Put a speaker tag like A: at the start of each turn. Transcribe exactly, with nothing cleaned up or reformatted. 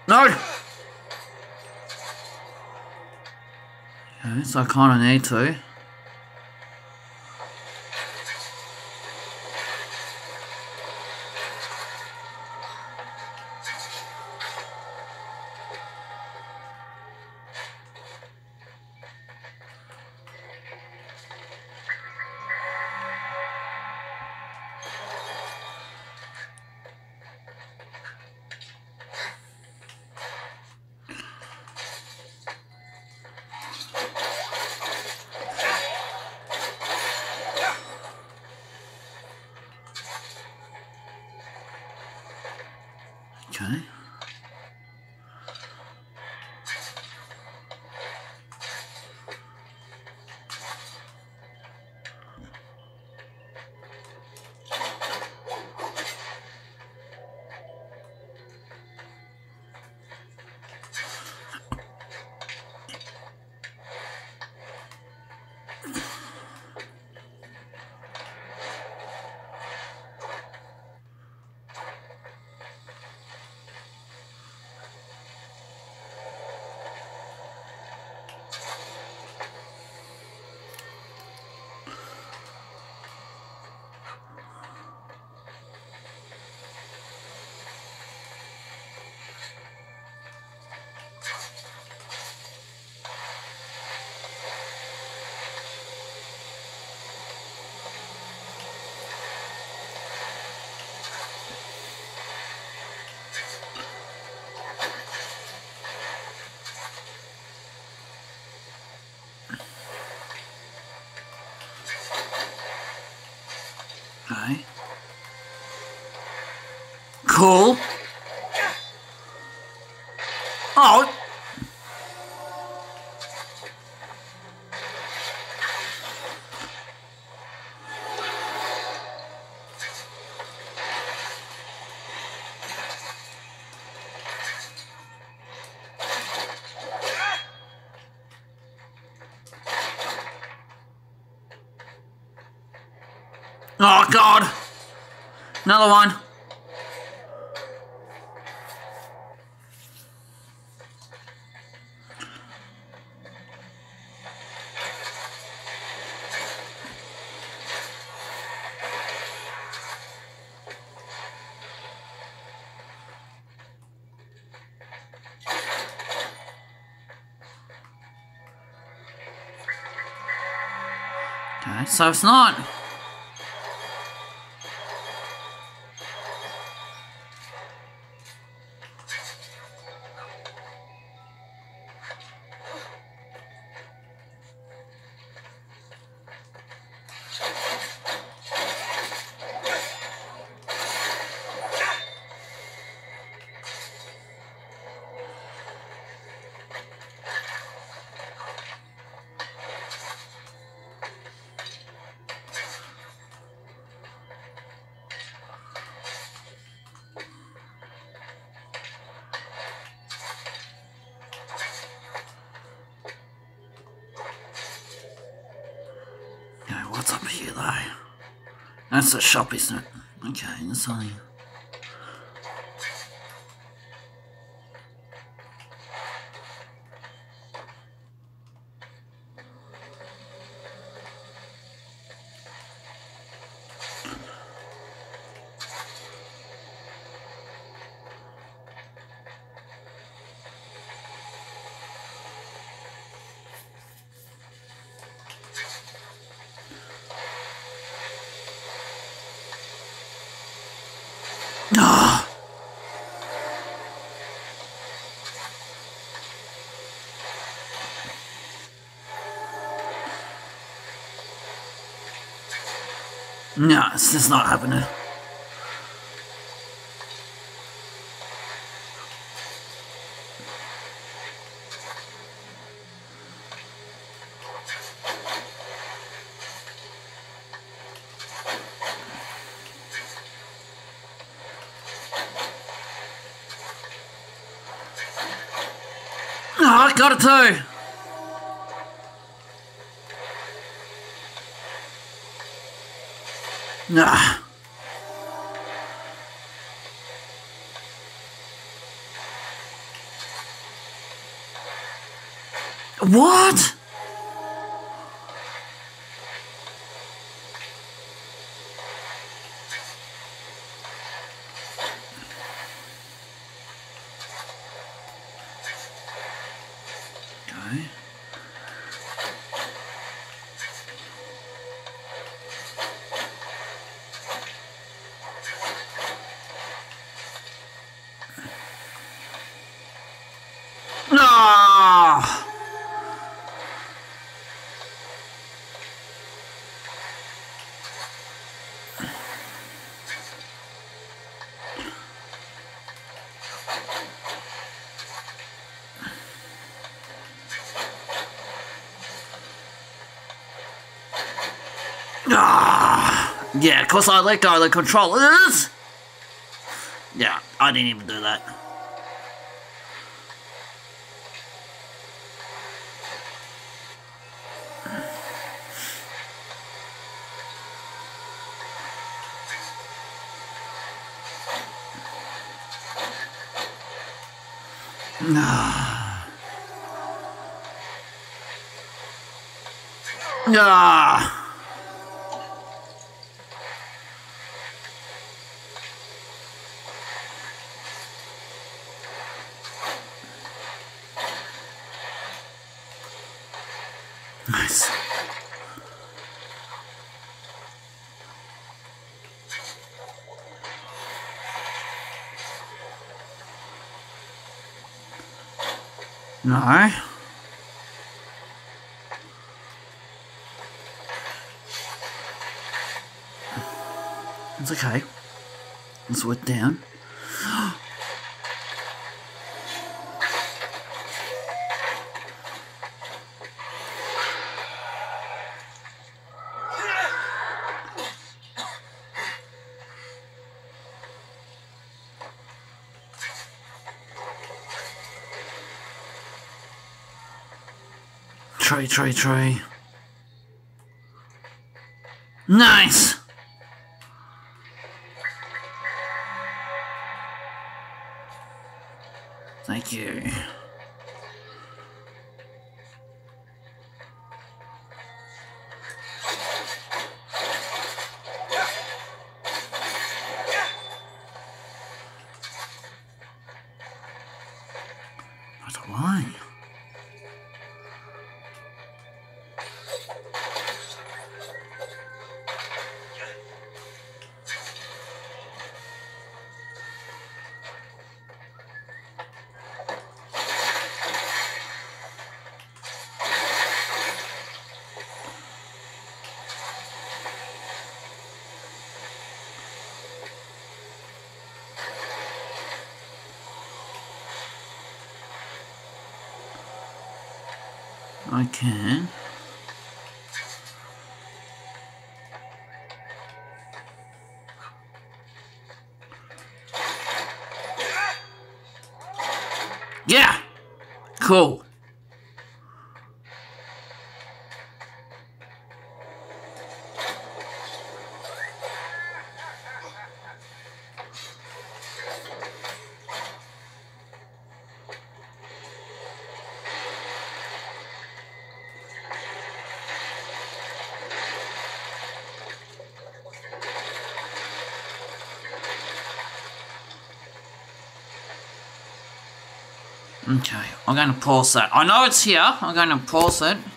A: No! Okay, so I kind of need to. Okay. Okay. Cool. Oh. Oh God. Another one. Okay, so it's not. What's up here though? That's the shop, isn't it? Okay, that's only. Ah. No, it's just not happening. Oh, I got it too. Nah. What? Okay. Ah! Ah! Yeah, because I let go of the controllers. Yeah, I didn't even do that. Ah. Ah. Nice. No. It's okay. Let's work down. Tree, tree, tree. Nice! Thank you. But why? I can. Yeah! Cool. Okay, I'm going to pause that. I know it's here. I'm going to pause it.